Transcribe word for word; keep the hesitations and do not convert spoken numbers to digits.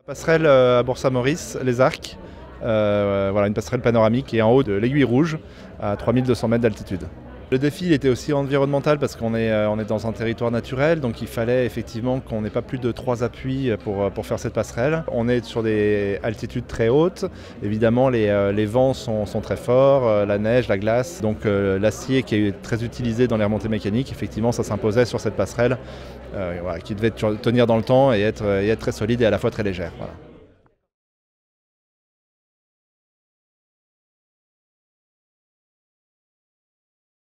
Passerelle à Bourg-Saint-Maurice, les Arcs, euh, voilà, une passerelle panoramique qui est en haut de l'Aiguille Rouge, à trois mille deux cents mètres d'altitude. Le défi il était aussi environnemental parce qu'on est, on est dans un territoire naturel, donc il fallait effectivement qu'on n'ait pas plus de trois appuis pour, pour faire cette passerelle. On est sur des altitudes très hautes, évidemment les, les vents sont, sont très forts, la neige, la glace, donc euh, l'acier qui est très utilisé dans les remontées mécaniques, effectivement ça s'imposait sur cette passerelle euh, voilà, qui devait tenir dans le temps et être, et être très solide et à la fois très légère. Voilà.